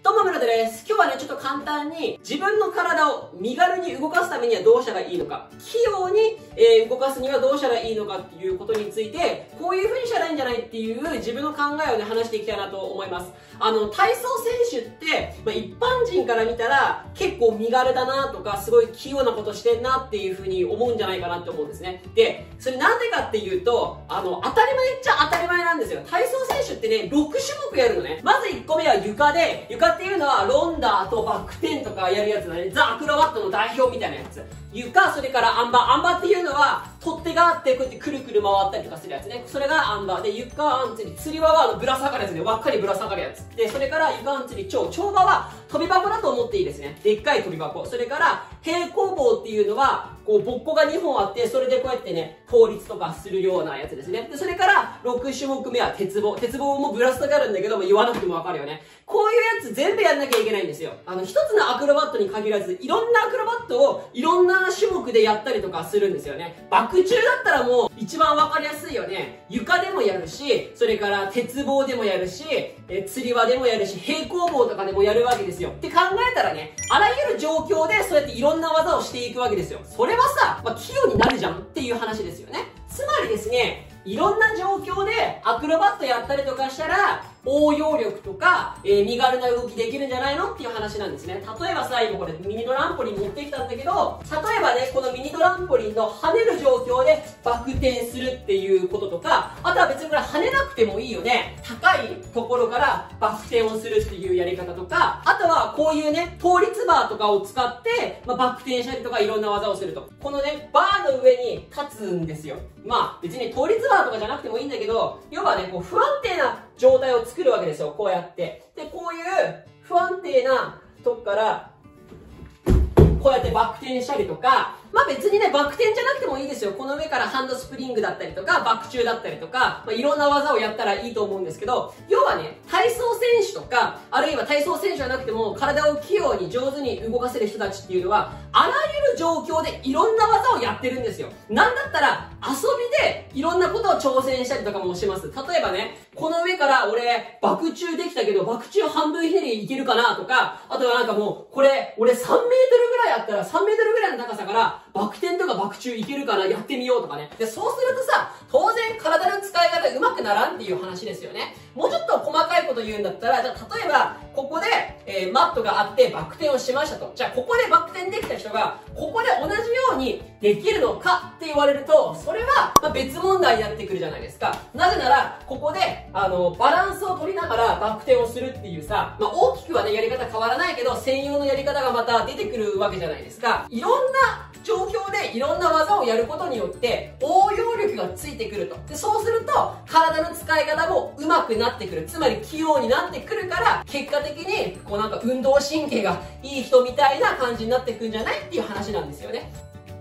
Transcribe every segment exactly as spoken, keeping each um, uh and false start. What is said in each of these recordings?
どうも、村田です。今日はね、ちょっと簡単に自分の体を身軽に動かすためにはどうしたらいいのか、器用に、えー、動かすにはどうしたらいいのかっていうことについて、こういう風にしたらいいんじゃないっていう自分の考えをね、話していきたいなと思います。あの、体操選手って、まあ、一般人から見たら結構身軽だなとか、すごい器用なことしてんなっていう風に思うんじゃないかなって思うんですね。で、それなんでかっていうと、あの、当たり前っちゃ当たり前なんですよ。体操選手ってね、ろくしゅもくやるのね。まずいっこめは床で、床っていうのはロンダーとバック転とかやるやつだね。ザ・アクロバットの代表みたいなやつ。床、それからアンバー。アンバーっていうのは、取っ手があって、こうやってくるくる回ったりとかするやつね。それがアンバーで、床アンツリ。釣り輪はあのぶら下がるやつね。輪っかりぶら下がるやつ。で、それから床アンツリ、蝶。蝶場は飛び箱だと思っていいですね。でっかい飛び箱。それから、平行棒っていうのは、こう、ぼっこがにほんあって、それでこうやってね、倒立とかするようなやつですね。で、それから、ろくしゅもくめは鉄棒。鉄棒もぶら下がるんだけども、言わなくてもわかるよね。こういうやつ全部やんなきゃいけないんですよ。あの、一つのアクロバットに限らず、いろんなアクロバットをいろんな種目でやったりとかするんですよね。バク宙だったらもう、一番わかりやすいよね。床でもやるし、それから鉄棒でもやるし、え、釣り輪でもやるし、平行棒とかでもやるわけですよ。って考えたらね、あらゆる状況でそうやっていろんな技をしていくわけですよ。それはさ、まあ、器用になるじゃんっていう話ですよね。つまりですね、いろんな状況でアクロバットやったりとかしたら、応用力とか、えー、身軽な動きできるんじゃないのっていう話なんですね。例えばさ、今これミニトランポリン持ってきたんだけど、例えばね、このミニトランポリンの跳ねる状況でバク転するっていうこととか、あとは別にこれ跳ねなくてもいいよね。高いところからバク転をするっていうやり方とか、あとはこういうね、倒立バーとかを使って、まあ、バク転したりとかいろんな技をすると。このね、バーの上に立つんですよ。まあ別に倒立バーとかじゃなくてもいいんだけど、要はね、こう不安定な状態を作るわけですよ、こうやって。で、こういう不安定なとこから、こうやってバク転したりとか、まあ別にね、バク転じゃなくてもいいですよ。この上からハンドスプリングだったりとか、バク宙だったりとか、まあいろんな技をやったらいいと思うんですけど、要はね、体操選手とか、あるいは体操選手じゃなくても、体を器用に上手に動かせる人たちっていうのは、あらゆる状況でいろんな技をやってるんですよ。なんだったら、遊びでいろんなことを挑戦したりとかもします。例えばね、この上から俺、バク宙できたけど、バク宙半分ひねりいけるかなとか、あとはなんかもう、これ、俺さんメートルぐらいあったら、さんメートルぐらいの高さから、バク転とかバク宙いけるからやってみようとかね。で、そうするとさ、当然体の使い方上手くならんっていう話ですよね。もうちょっと細かいこと言うんだったら、じゃあ例えば、ここで、えー、マットがあってバク転をしましたと。じゃあここでバク転できた人が、ここで同じようにできるのかって言われると、それは、まあ、別問題になってくるじゃないですか。なぜなら、ここで、あの、バランスを取りながらバク転をするっていうさ、まあ、大きくはね、やり方変わらないけど、専用のやり方がまた出てくるわけじゃないですか。いろんな状況でいろんな技をやることによって応用力がついてくると。で、そうすると体の使い方も上手くなってくる。つまり器用になってくるから、結果的にこうなんか運動神経がいい人みたいな感じになってくんじゃないっていう話なんですよね。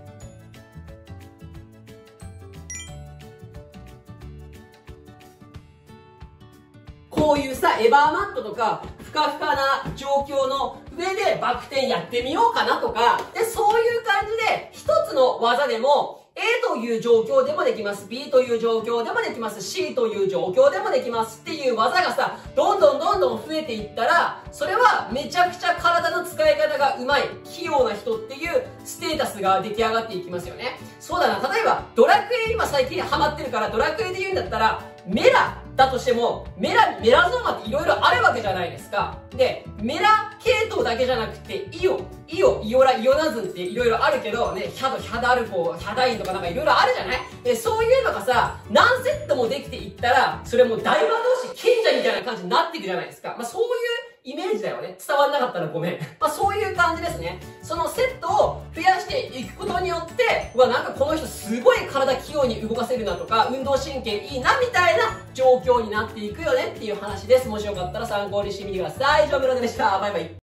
こういうさ、エバーマットとか、ふかふかな状況の上でバク転やってみようかなとか、で、そういう感じで、一つの技でも、A という状況でもできます。B という状況でもできます。C という状況でもできますっていう技がさ、どんどんどんどん増えていったら、それはめちゃくちゃ体の使い方が上手い、器用な人っていうステータスが出来上がっていきますよね。そうだな、例えば、ドラクエ今最近ハマってるから、ドラクエで言うんだったら、メラだとしても、メラ、メラゾーマっていろいろあるわけじゃないですか。で、メラ系統だけじゃなくて、イオ、イオ、イオラ、イオナズンっていろいろあるけど、ね、ヒャド、ヒャダルコ、ヒャダインとかなんかいろいろあるじゃない。で、そういうのがさ、何セットもできていったら、それもう大魔同士、賢者みたいな感じになっていくじゃないですか。まあそういうイメージだよね。伝わんなかったらごめん。まあそういう感じですね。そのセットを増やしていくことによって、うわ、なんかこの人すごい体器用に動かせるなとか、運動神経いいなみたいな状況になっていくよねっていう話です。もしよかったら参考にしてみてください。以上、村田でした。バイバイ。